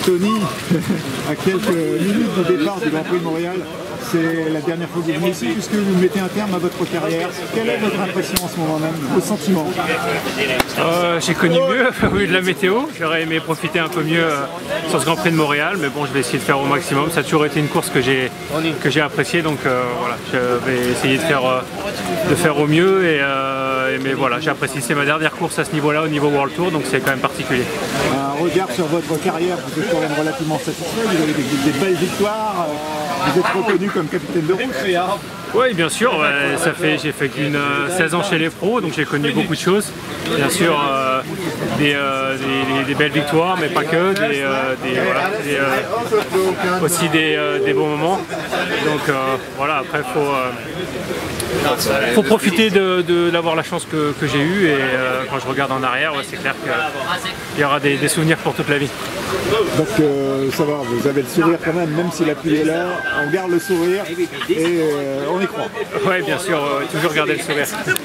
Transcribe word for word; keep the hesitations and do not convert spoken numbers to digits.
Tony, à quelques minutes du départ du Grand Prix de Montréal, c'est la dernière fois que vous venez ici, puisque vous mettez un terme à votre carrière. Quelle est votre impression en ce moment même, vos sentiments? euh, J'ai connu mieux au vu de la météo. J'aurais aimé profiter un peu mieux euh, sur ce Grand Prix de Montréal, mais bon, je vais essayer de faire au maximum. Ça a toujours été une course que j'ai que j'ai appréciée, donc euh, voilà, je vais essayer de faire, euh, de faire au mieux. Et, euh, et mais voilà, j'ai apprécié. C'est ma dernière course à ce niveau-là, au niveau World Tour, donc c'est quand même particulier. Un regard sur votre carrière, vous êtes quand même relativement satisfait. Vous avez des, des belles victoires. Vous êtes reconnu comme capitaine de route. Oui, bien sûr, ouais, ça fait, j'ai fait qu'une euh, seize ans chez les pros, donc j'ai connu beaucoup de choses. Bien sûr, euh, des, euh, des, des belles victoires, mais pas que, des, euh, des, voilà, des, euh, aussi des, euh, des bons moments. Donc euh, voilà, après il faut, euh, faut profiter de, de, d'avoir la chance que, que j'ai eue, et euh, quand je regarde en arrière, ouais, c'est clair qu'il y aura des, des souvenirs pour toute la vie. Donc euh, ça va, vous avez le sourire quand même, même si la pluie est là, on garde le sourire et euh, on y croit. Oui, bien sûr, euh, toujours garder le sourire.